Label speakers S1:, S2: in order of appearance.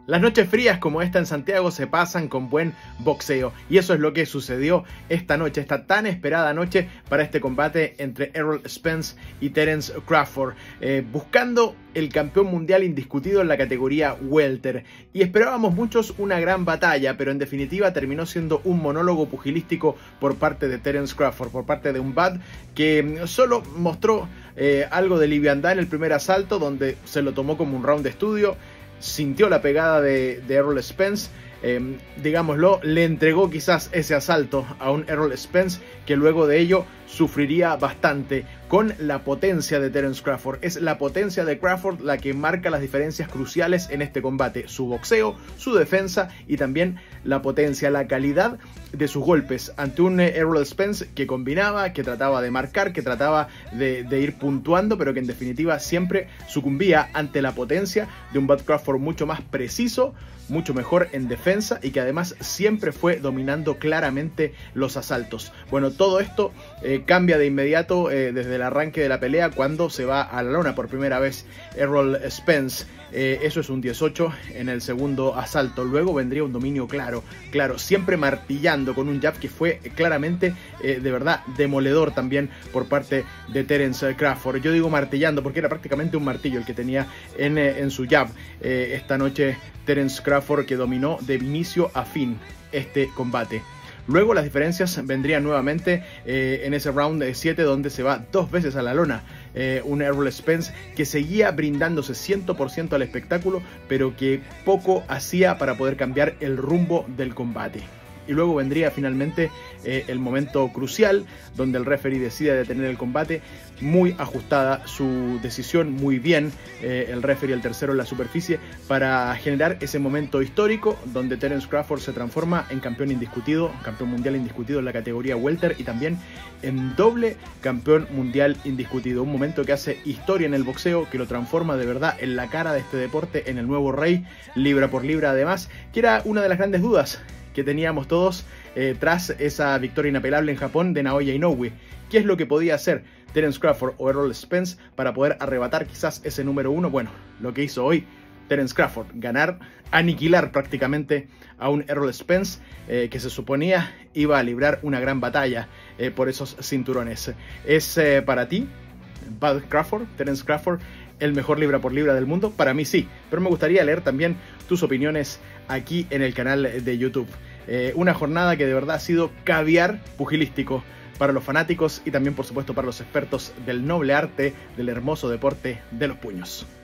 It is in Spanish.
S1: Las noches frías como esta en Santiago se pasan con buen boxeo y eso es lo que sucedió esta noche, esta tan esperada noche para este combate entre Errol Spence y Terence Crawford, buscando el campeón mundial indiscutido en la categoría welter. Y esperábamos muchos una gran batalla, pero en definitiva terminó siendo un monólogo pugilístico por parte de Terence Crawford, por parte de un Bud que solo mostró algo de liviandad en el primer asalto, donde se lo tomó como un round de estudio. Sintió la pegada de Errol Spence, digámoslo, le entregó quizás ese asalto a un Errol Spence que luego de ello sufriría bastante con la potencia de Terence Crawford. Es la potencia de Crawford la que marca las diferencias cruciales en este combate, su boxeo, su defensa y también la potencia, la calidad de sus golpes ante un Errol Spence que combinaba, que trataba de marcar, que trataba de ir puntuando, pero que en definitiva siempre sucumbía ante la potencia de un Bud Crawford mucho más preciso, mucho mejor en defensa y que además siempre fue dominando claramente los asaltos. Bueno, todo esto cambia de inmediato desde el arranque de la pelea cuando se va a la lona por primera vez Errol Spence. Eso es un 18 en el segundo asalto. Luego vendría un dominio claro, siempre martillando con un jab que fue claramente, de verdad, demoledor también por parte de Terence Crawford. Yo digo martillando porque era prácticamente un martillo el que tenía en su jab. Esta noche Terence Crawford que dominó de inicio a fin este combate. Luego las diferencias vendrían nuevamente en ese round 7 donde se va dos veces a la lona. Un Errol Spence que seguía brindándose 100% al espectáculo, pero que poco hacía para poder cambiar el rumbo del combate. Y luego vendría finalmente el momento crucial donde el referee decide detener el combate. Muy ajustada su decisión, muy bien el referee, el tercero en la superficie, para generar ese momento histórico donde Terence Crawford se transforma en campeón indiscutido, campeón mundial indiscutido en la categoría welter y también en doble campeón mundial indiscutido. Un momento que hace historia en el boxeo, que lo transforma de verdad en la cara de este deporte, en el nuevo rey, libra por libra además, que era una de las grandes dudas que teníamos todos tras esa victoria inapelable en Japón de Naoya Inoue. ¿Qué es lo que podía hacer Terence Crawford o Errol Spence para poder arrebatar quizás ese número uno? Bueno, lo que hizo hoy Terence Crawford, ganar, aniquilar prácticamente a un Errol Spence que se suponía iba a librar una gran batalla por esos cinturones. ¿Es para ti, Bud Crawford, Terence Crawford, el mejor libra por libra del mundo? Para mí sí, pero me gustaría leer también tus opiniones aquí en el canal de YouTube. Una jornada que de verdad ha sido caviar pugilístico para los fanáticos y también por supuesto para los expertos del noble arte del hermoso deporte de los puños.